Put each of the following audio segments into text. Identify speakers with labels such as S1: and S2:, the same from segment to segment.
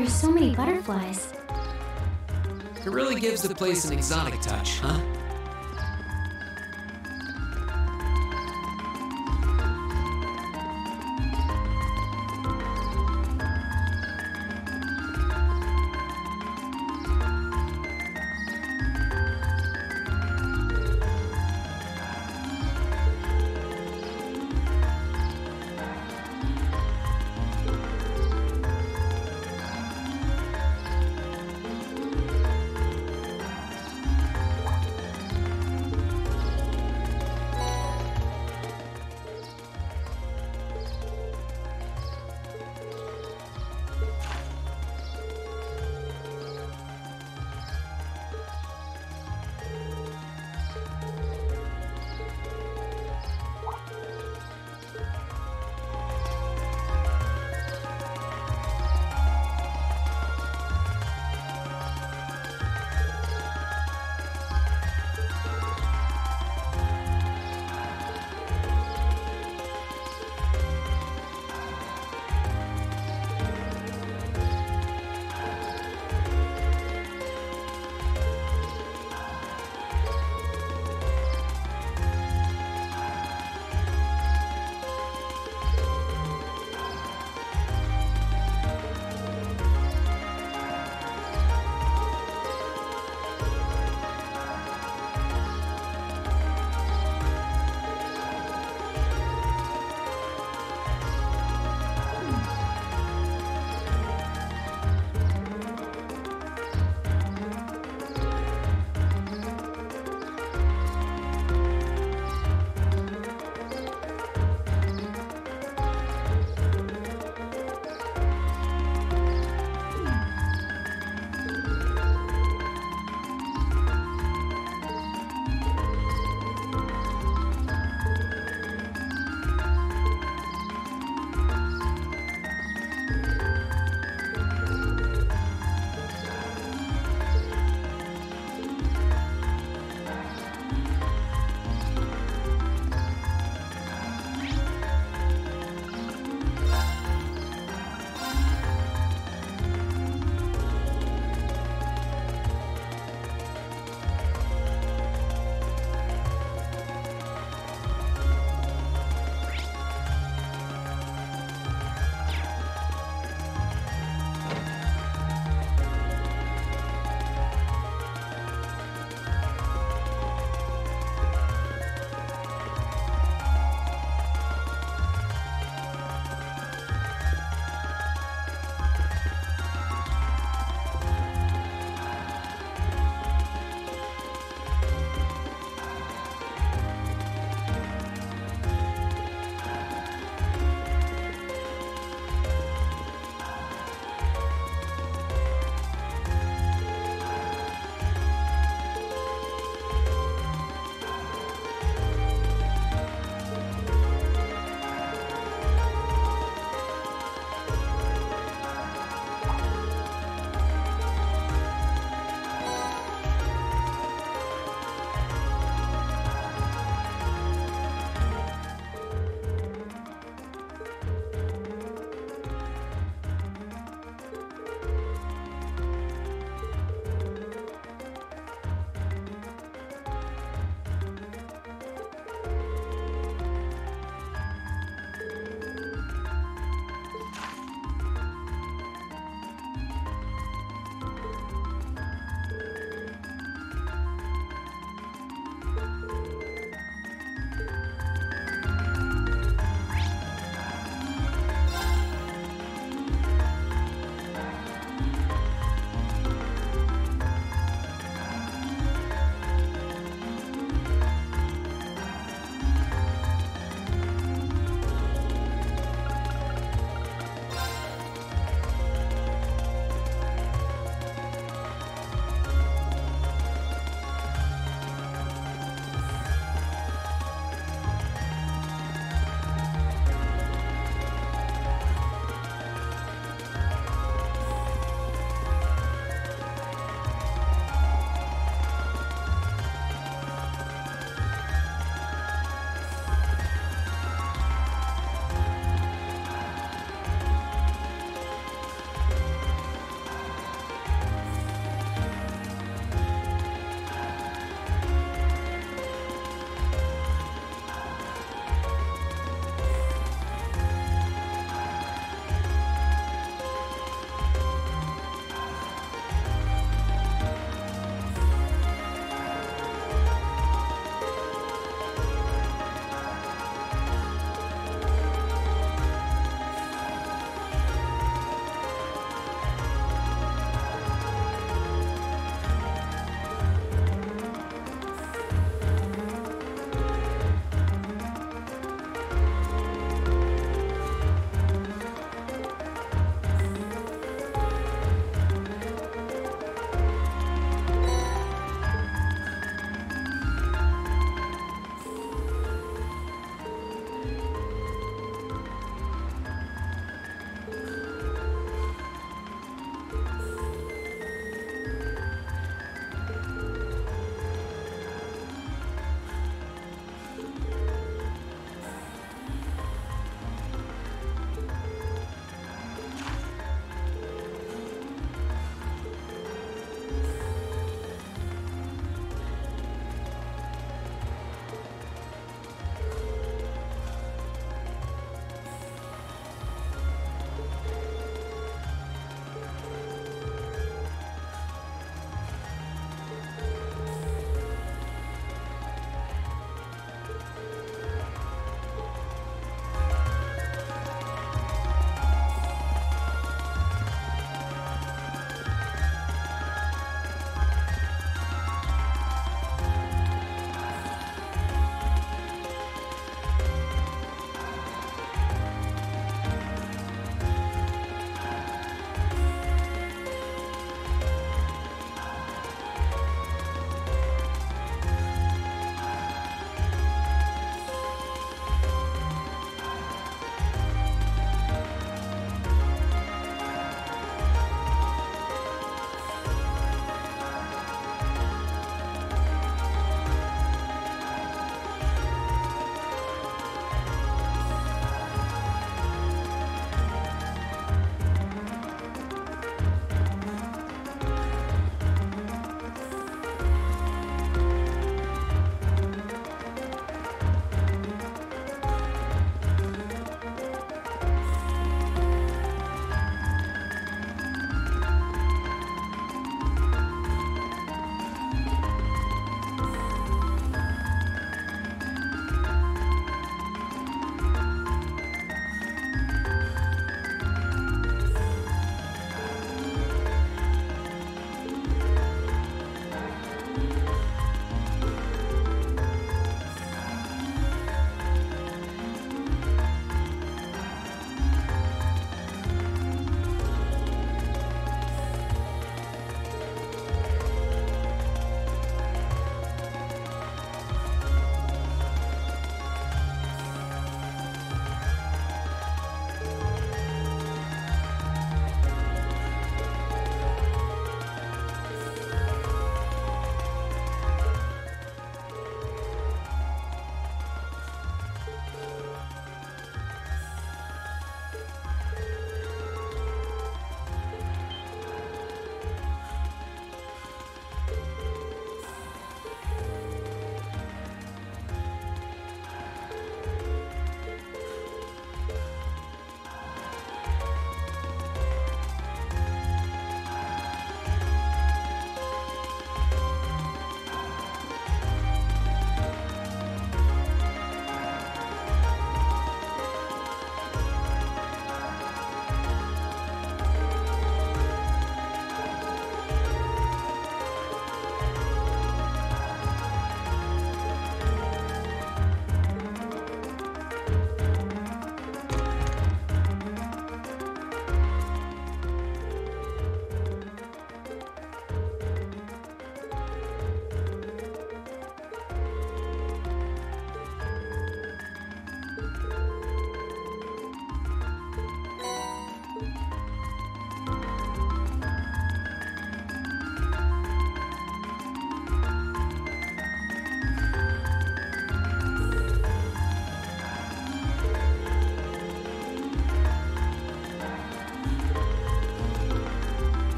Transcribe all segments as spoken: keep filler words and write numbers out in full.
S1: There's so many butterflies.
S2: It really gives the place an exotic touch, huh?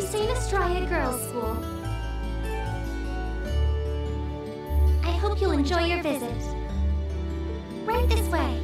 S1: Saint Estrella Girls' School. I hope you'll enjoy your visit. Right this way.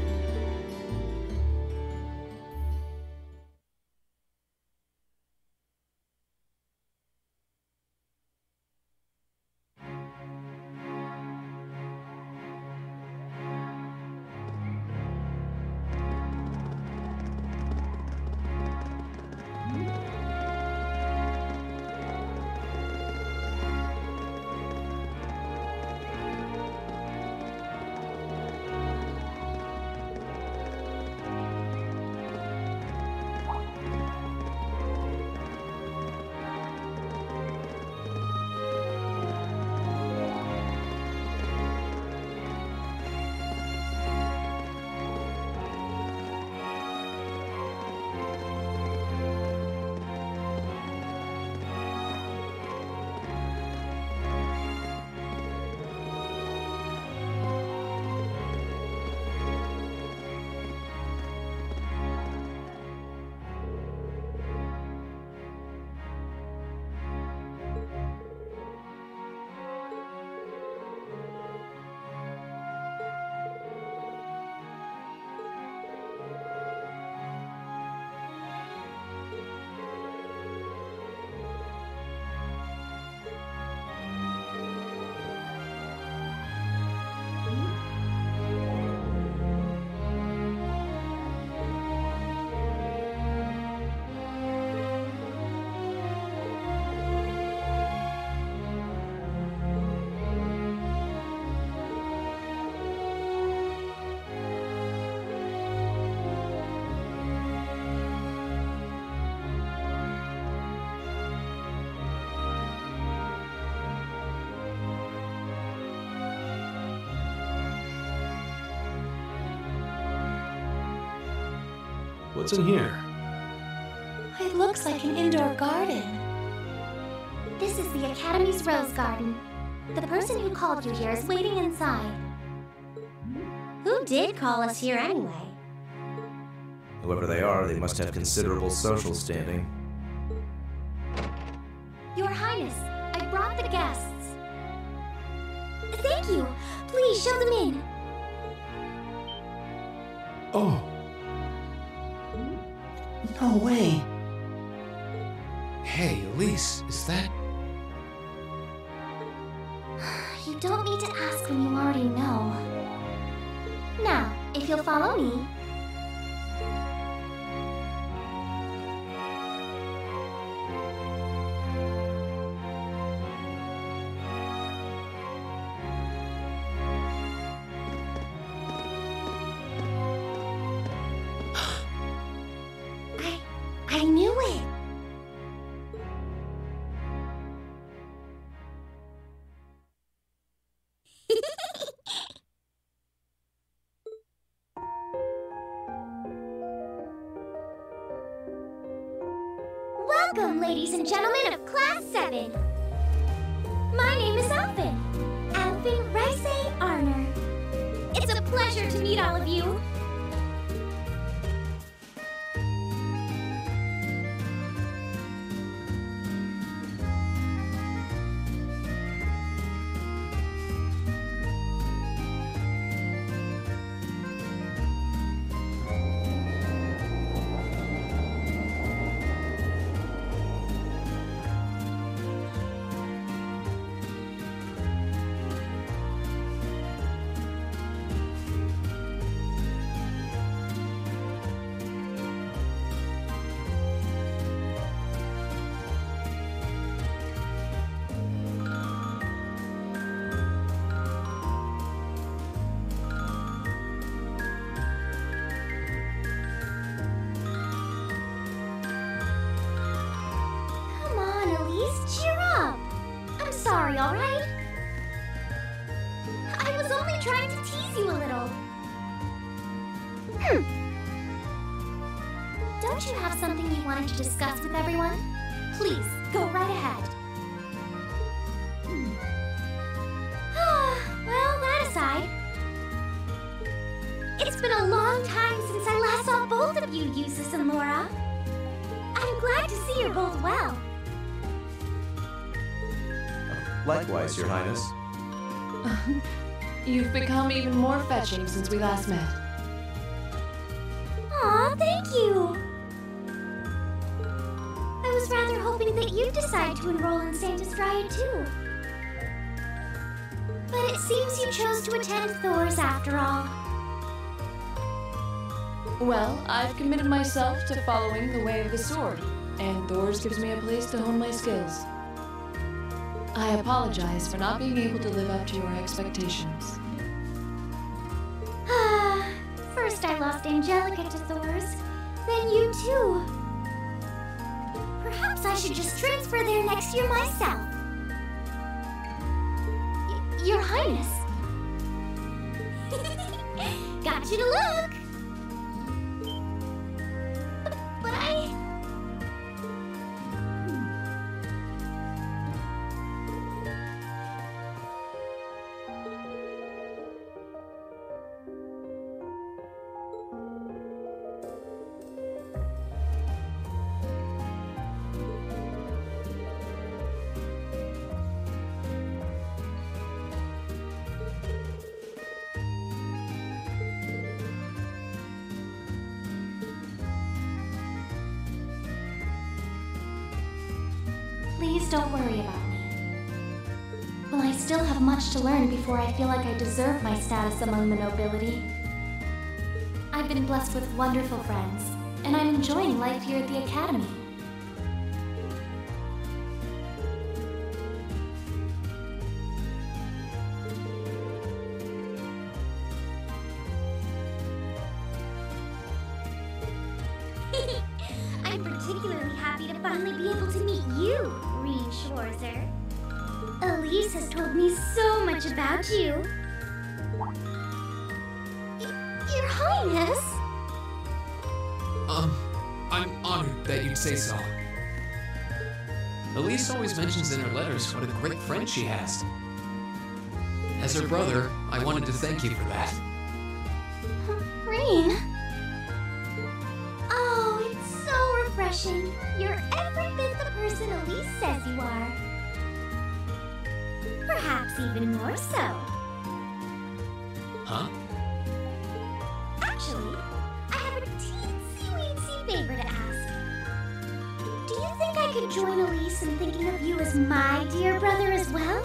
S3: What's in here?
S1: It looks like an indoor garden. This is the Academy's Rose Garden. The person who called you here is waiting inside. Who did call us here anyway?
S3: Whoever they are, they must have considerable social standing.
S1: Your Highness, I brought the guests. Thank you. Please show them in.
S2: Oh. No way. Hey, Elise, is that...
S1: You don't need to ask when you already know. Now, if you'll follow me... I... I knew it! Welcome, ladies and gentlemen of Class seven. My name is Alvin. Alvin Rice Arner. It's a pleasure to meet all of you. Cheer up! I'm sorry, alright? I was only trying to tease you a little. Hmm. Don't you have something you wanted to discuss with everyone? Please, go right ahead. Hmm. Well, that aside, it's been a long time since I last saw both of you, Eustace and Laura. I'm glad to see you're both well.
S3: Likewise, Your Highness.
S4: You've become even more fetching since we last met.
S1: Aw, thank you! I was rather hoping that you'd decide to enroll in Sanctus Dryad too. But it seems you chose to attend Thor's after all.
S4: Well, I've committed myself to following the way of the sword, and Thor's gives me a place to hone my skills. I apologize for not being able to live up to your expectations.
S1: Ah, first I lost Angelica to Thor's, then you too. Perhaps I should just transfer there next year myself. Y- Your Highness. Got you to look. But I... Please don't worry about me. Well, I still have much to learn before I feel like I deserve my status among the nobility. I've been blessed with wonderful friends, and I'm enjoying life here at the Academy. I'm particularly happy to finally be able to meet you, Reed Schwarzer. Elise has told me so much about you. Y- Your Highness?
S2: Um, I'm honored that you'd say so. Elise always mentions in her letters what a great friend she has. As her brother, I wanted to thank you for that.
S1: Rain? Oh, it's so refreshing. You're every bit the person Elise says you are. Perhaps even more so.
S2: Huh?
S1: Actually, I have a teensy-weensy favor to ask. Do you think I could join Elise in thinking of you as my dear brother as well?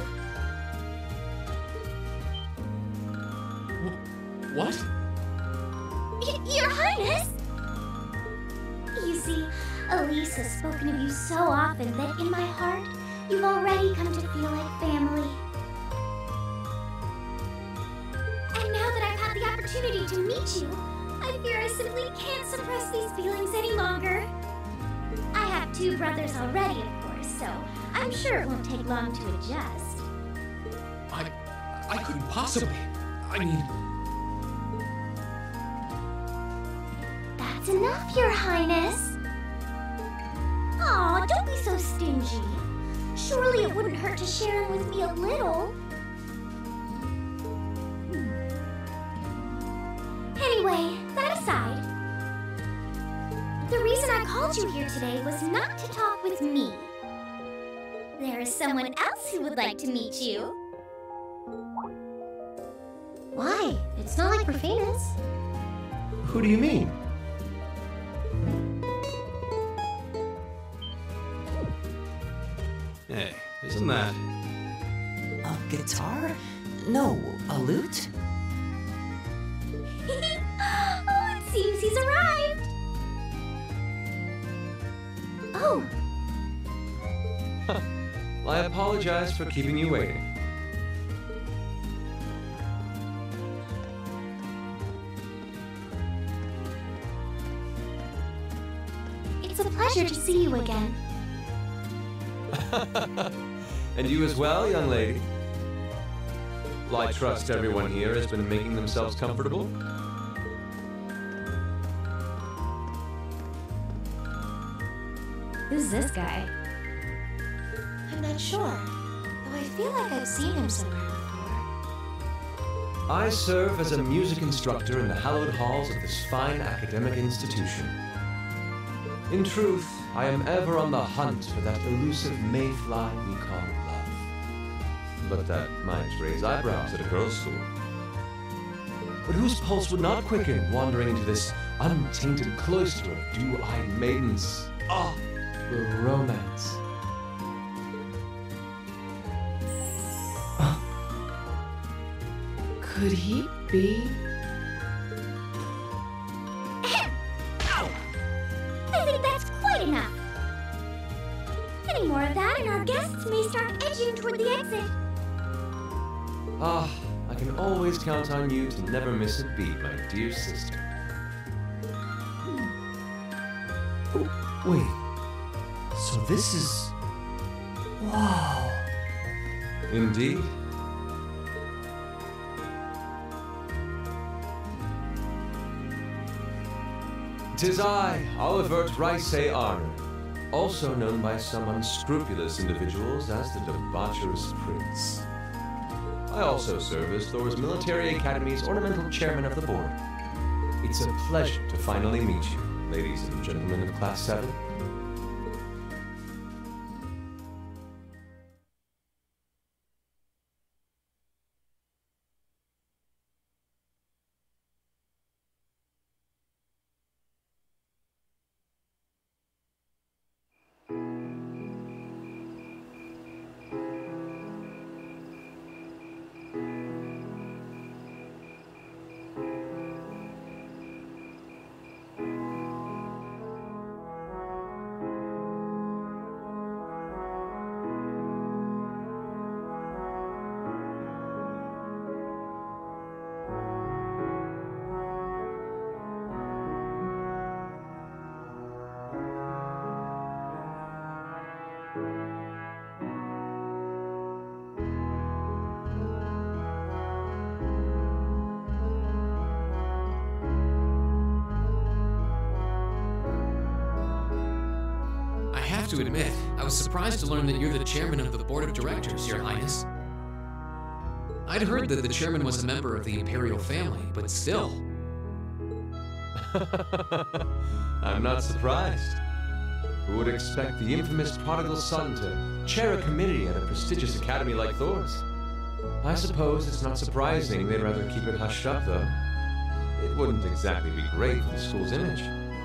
S2: Wh- what?
S1: Y- Your Highness! You see, Elise has spoken of you so often that in my heart, you've already come to feel like family. And now that I've had the opportunity to meet you, I fear I simply can't suppress these feelings any longer. I have two brothers already, of course, so I'm sure it won't take long to adjust.
S2: I... I couldn't possibly... I mean...
S1: That's enough, Your Highness. Aw, don't be so stingy. Surely it wouldn't hurt to share him with me a little. Hmm. Anyway, that aside, the reason I called you here today was not to talk with me. There is someone else who would like to meet you. Why? It's not like we're famous.
S3: Who do you mean?
S5: Hey, isn't that...
S6: A guitar? No, a lute?
S1: Oh, it seems he's arrived. Oh,
S5: Well, I apologize for keeping you waiting.
S1: it's a pleasure to see you again.
S5: And you as well, young lady? Well, I trust everyone here has been making themselves comfortable.
S4: Who's this guy?
S1: I'm not sure, though I feel like I've seen him somewhere before.
S5: I serve as a music instructor in the hallowed halls of this fine academic institution. In truth, I am ever on the hunt for that elusive mayfly we call love. but that might raise eyebrows at a girls' school. But whose pulse would not quicken wandering into this untainted cloister of dew-eyed maidens? Ah, the romance.
S4: Could he be?
S1: I think that's quite enough. Any more of that and our guests may start edging toward the exit.
S5: Ah, I can always count on you to never miss a beat, my dear sister.
S6: Oh, wait. So this is... Wow.
S5: Indeed. Tis I, Oliver Rice Arner, also known by some unscrupulous individuals as the Debaucherous Prince. I also serve as Thor's Military Academy's ornamental chairman of the board. It's a pleasure to finally meet you, ladies and gentlemen of Class seven.
S2: To admit, I was surprised to learn that you're the chairman of the board of directors, Your Highness. I'd heard that the chairman was a member of the imperial family, but still.
S5: I'm not surprised. Who would expect the infamous prodigal son to chair a committee at a prestigious academy like Thor's? I suppose it's not surprising they'd rather keep it hushed up, though. It wouldn't exactly be great for the school's image.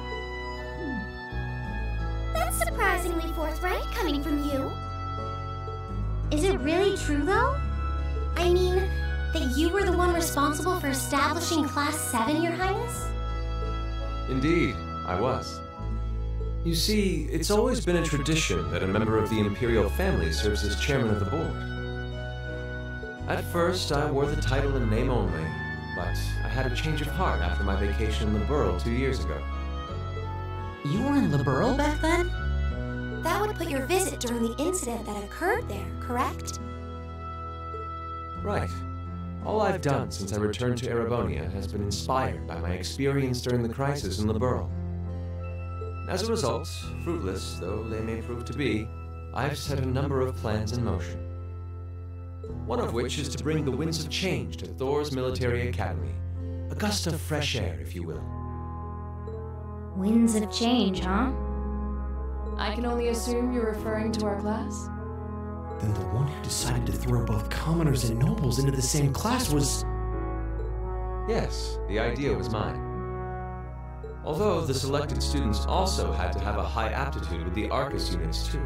S1: Surprisingly forthright coming from you. Is it really true, though? I mean, that you were the one responsible for establishing Class seven, Your Highness?
S5: Indeed, I was. You see, it's always been a tradition that a member of the Imperial family serves as chairman of the board. At first, I wore the title in name only, but I had a change of heart after my vacation in Liberl two years ago.
S6: You were in Liberl back then?
S1: That would put your visit during the incident that occurred there, correct?
S5: Right. All I've done since I returned to Erebonia has been inspired by my experience during the crisis in Liberl. As a result, fruitless though they may prove to be, I've set a number of plans in motion. One of which is to bring the winds of change to Thor's Military Academy. A gust of fresh air, if you will.
S1: Winds of change, huh?
S4: I can only assume you're referring to our class?
S6: Then the one who decided to throw both commoners and nobles into the same class was...
S5: Yes, the idea was mine. Although the selected students also had to have a high aptitude with the Arcus units too.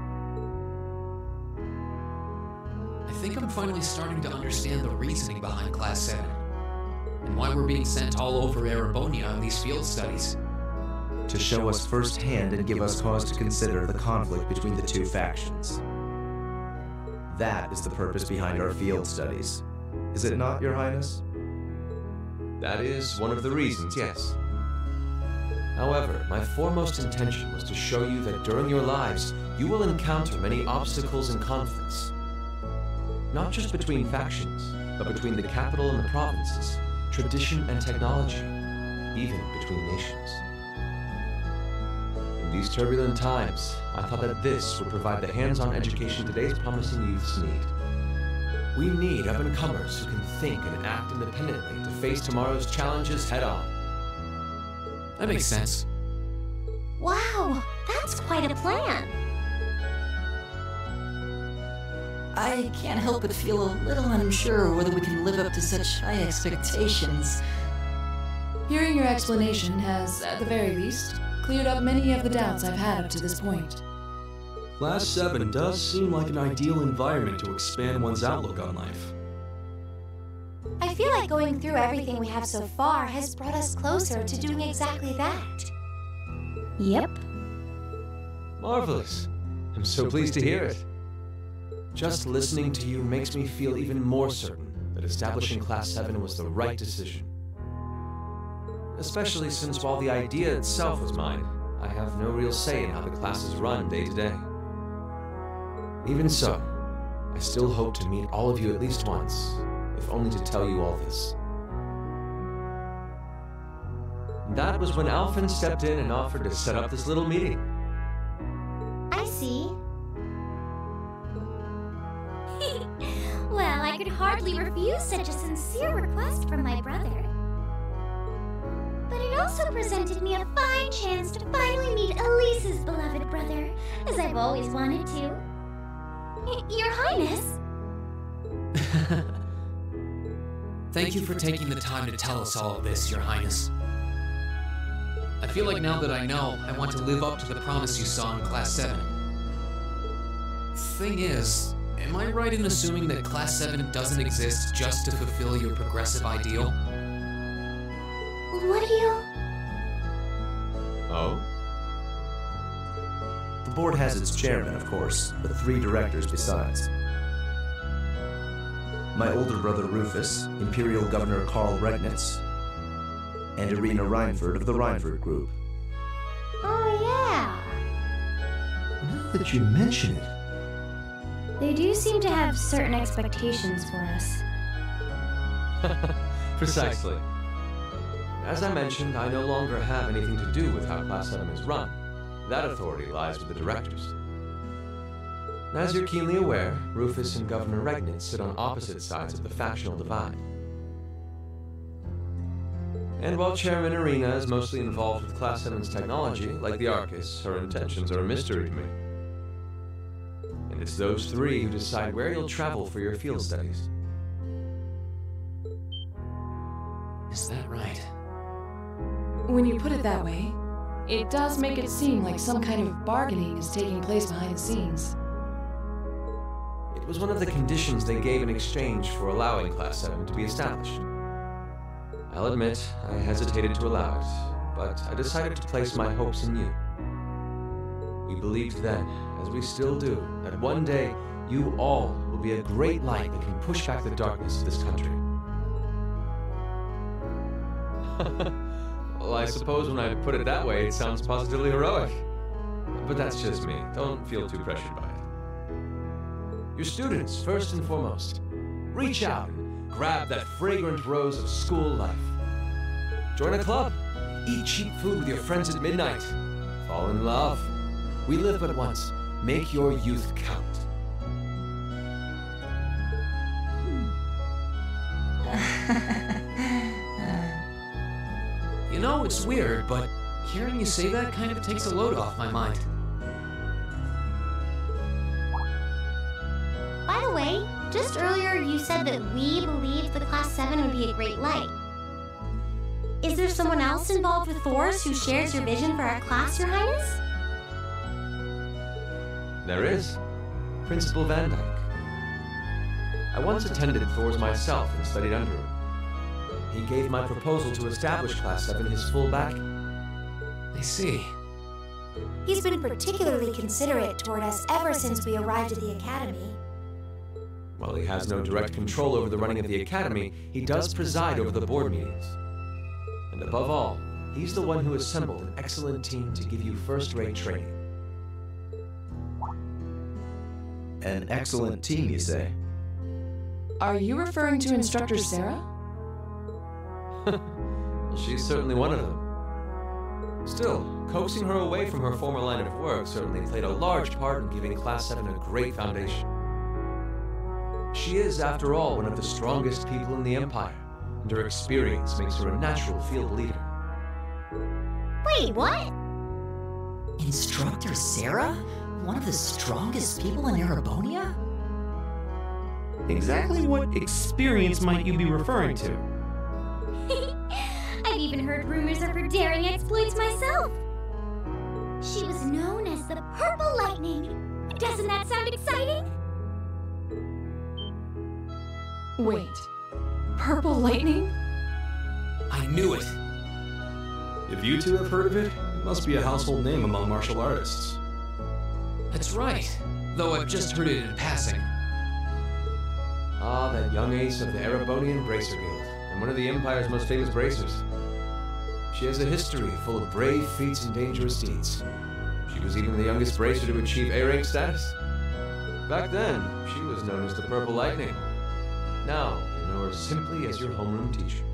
S2: I think I'm finally starting to understand the reasoning behind Class seven, and why we're being sent all over Erebonia on these field studies.
S3: To show us firsthand and give us cause to consider the conflict between the two factions. That is the purpose behind our field studies. Is it not, Your Highness?
S5: That is one of the reasons, yes. However, my foremost intention was to show you that during your lives, you will encounter many obstacles and conflicts. Not just between factions, but between the capital and the provinces, tradition and technology, even between nations. In these turbulent times, I thought that this would provide the hands-on education today's promising youths need. We need up-and-comers who can think and act independently to face tomorrow's challenges head-on.
S2: That makes sense.
S1: Wow, that's quite a plan.
S7: I can't help but feel a little unsure whether we can live up to such high expectations.
S4: Hearing your explanation has, at the very least, cleared up many of the doubts I've had up to this point.
S6: Class seven does seem like an ideal environment to expand one's outlook on life.
S1: I feel like going through everything we have so far has brought us closer to doing exactly that. Yep.
S5: Marvelous. I'm so pleased to hear it. Just listening to you makes me feel even more certain that establishing Class seven was the right decision. Especially since while the idea itself was mine, I have no real say in how the class is run day to day. Even so, I still hope to meet all of you at least once, if only to tell you all this. That was when Alphen stepped in and offered to set up this little meeting.
S1: I see. Well, I could hardly refuse such a sincere request from my brother. But it also presented me a fine chance to finally meet Elise's beloved brother, as I've always wanted to. Y- Your Highness!
S2: Thank you for taking the time to tell us all of this, Your Highness. I feel like now that I know, I want to live up to the promise you saw in Class seven. Thing is, am I right in assuming that Class seven doesn't exist just to fulfill your progressive ideal?
S1: What do you...
S5: Oh?
S3: The board has its chairman, of course, but three directors besides. My older brother Rufus, Imperial Governor Karl Regnitz, and Irina Reinford of the Reinford Group.
S1: Oh, yeah.
S6: Now that you mention it,
S1: They do seem to have certain expectations for us.
S5: Precisely. As I mentioned, I no longer have anything to do with how Class seven is run. That authority lies with the directors. As you're keenly aware, Rufus and Governor Regnitz sit on opposite sides of the factional divide. And while Chairman Irina is mostly involved with Class seven's technology, like the Arcus, her intentions are a mystery to me. And it's those three who decide where you'll travel for your field studies.
S2: Is that right?
S4: When you put it that way, it does make it seem like some kind of bargaining is taking place behind the scenes.
S5: It was one of the conditions they gave in exchange for allowing Class seven to be established. I'll admit, I hesitated to allow it, but I decided to place my hopes in you. We believed then, as we still do, that one day you all will be a great light that can push back the darkness of this country. Well, I suppose when I put it that way, it sounds positively heroic. But that's just me. Don't feel too pressured by it. Your students, first and foremost. Reach out and grab that fragrant rose of school life. Join a club. Eat cheap food with your friends at midnight. Fall in love. We live but once. Make your youth count.
S2: You know, it's weird, but hearing you say that kind of takes a load off my mind.
S1: By the way, just earlier you said that we believed the Class seven would be a great light. Is there someone else involved with Thor's who shares your vision for our class, Your Highness?
S5: There is. Principal Van Dyke. I once attended Thor's myself and studied under him. He gave my proposal to establish Class seven his full backing.
S2: I see.
S1: He's been particularly considerate toward us ever since we arrived at the Academy.
S5: While he has no direct control over the running of the Academy, he does preside over the board meetings. And above all, he's the one who assembled an excellent team to give you first-rate training.
S3: An excellent team, you say?
S4: Are you referring to Instructor Sarah?
S5: Well, she's certainly one of them. Still, coaxing her away from her former line of work certainly played a large part in giving Class seven a great foundation. She is, after all, one of the strongest people in the Empire, and her experience makes her a natural field leader.
S1: Wait, what?
S7: Instructor Sarah? One of the strongest people in Erebonia?
S6: Exactly what experience might you be referring to?
S1: I've even heard rumors of her daring exploits myself. She was known as the Purple Lightning. Doesn't that sound exciting?
S4: Wait. Purple Lightning?
S2: I knew it.
S8: If you two have heard of it, it must be a household name among martial artists.
S2: That's right, though I've just heard it in passing.
S5: Ah, that young ace of the Erebonian Bracer Guild, and one of the Empire's most famous bracers. She has a history full of brave feats and dangerous deeds. She was even the youngest bracer to achieve A rank status. Back then, she was known as the Purple Lightning. Now, you know her simply as your homeroom teacher.